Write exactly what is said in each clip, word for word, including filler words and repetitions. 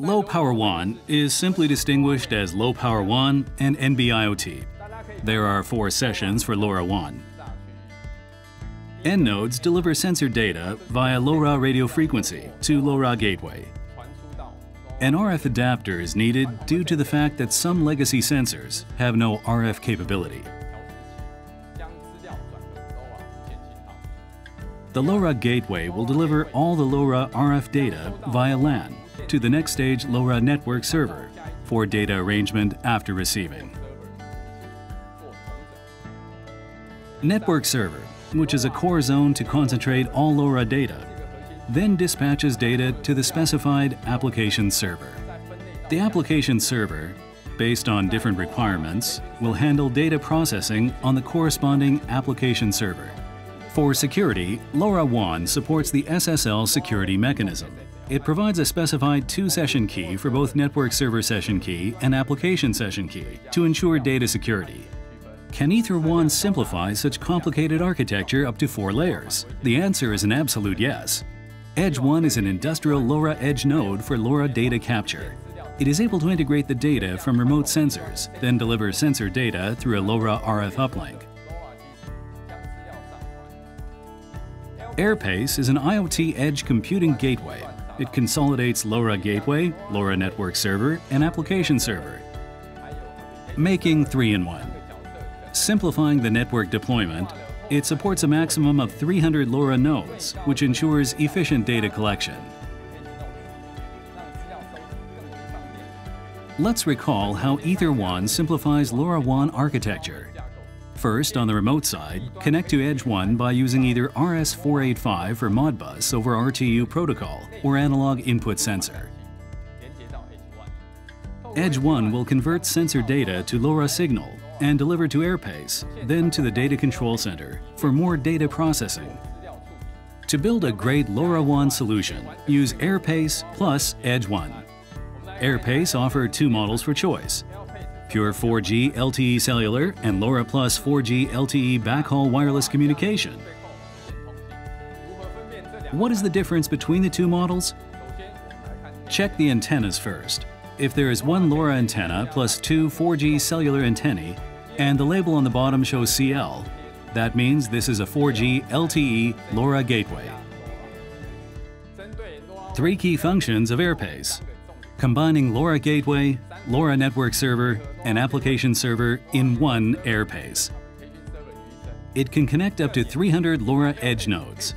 Low Power WAN is simply distinguished as Low Power WAN and N B I O T. There are four sessions for LoRaWAN. End nodes deliver sensor data via LoRa radio frequency to LoRa gateway. An R F adapter is needed due to the fact that some legacy sensors have no R F capability. The LoRa gateway will deliver all the LoRa R F data via LAN to the next stage LoRa Network Server for data arrangement after receiving. Network Server, which is a core zone to concentrate all LoRa data, then dispatches data to the specified application server. The application server, based on different requirements, will handle data processing on the corresponding application server. For security, LoRaWAN supports the S S L security mechanism. It provides a specified two-session key for both network server session key and application session key to ensure data security. Can EtherWAN simplify such complicated architecture up to four layers? The answer is an absolute yes. EdgeONE is an industrial LoRa Edge Node for LoRa data capture. It is able to integrate the data from remote sensors, then deliver sensor data through a LoRa R F uplink. AirPace is an IoT Edge computing gateway. It consolidates LoRa Gateway, LoRa Network Server, and Application Server, making three in one. Simplifying the network deployment, it supports a maximum of three hundred LoRa nodes, which ensures efficient data collection. Let's recall how EtherWAN simplifies LoRaWAN architecture. First, on the remote side, connect to EdgeONE by using either R S four eighty-five for Modbus over R T U protocol or analog input sensor. EdgeONE will convert sensor data to LoRa signal and deliver to AirPace, then to the data control center for more data processing. To build a great LoRaWAN solution, use AirPace plus EdgeONE. AirPace offer two models for choice: Pure four G L T E Cellular and LoRa Plus four G L T E Backhaul Wireless Communication. What is the difference between the two models? Check the antennas first. If there is one LoRa antenna plus two four G cellular antennae, and the label on the bottom shows C L, that means this is a four G L T E LoRa gateway. Three key functions of AirPace: combining LoRa Gateway, LoRa Network Server, and Application Server in one AirPace. It can connect up to three hundred LoRa Edge nodes.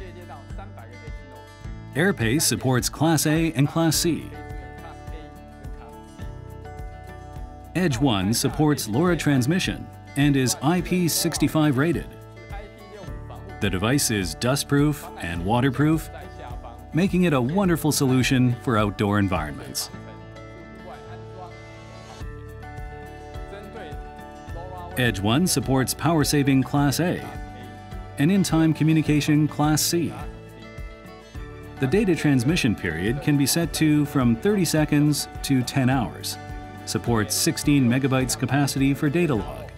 AirPace supports Class A and Class C. EdgeONE supports LoRa transmission and is I P sixty-five rated. The device is dustproof and waterproof, making it a wonderful solution for outdoor environments. EdgeONE supports power-saving Class A and in-time communication Class C. The data transmission period can be set to from thirty seconds to ten hours. Supports sixteen megabytes capacity for data log.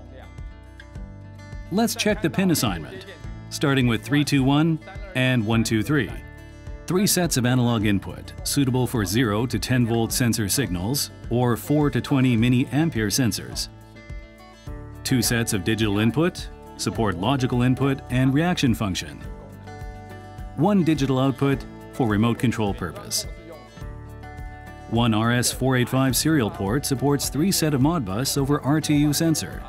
Let's check the pin assignment, starting with three two one and one two three. Three sets of analog input, suitable for zero to ten volt sensor signals or four to twenty milliampere sensors. Two sets of digital input, support logical input and reaction function. One digital output for remote control purpose. One R S four eighty-five serial port supports three set of Modbus over R T U sensor.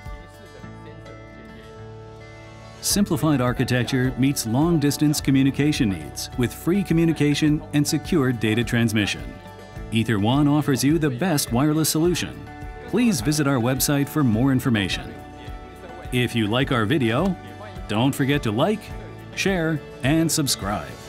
Simplified architecture meets long-distance communication needs with free communication and secure data transmission. EtherWAN offers you the best wireless solution. Please visit our website for more information. If you like our video, don't forget to like, share, and subscribe.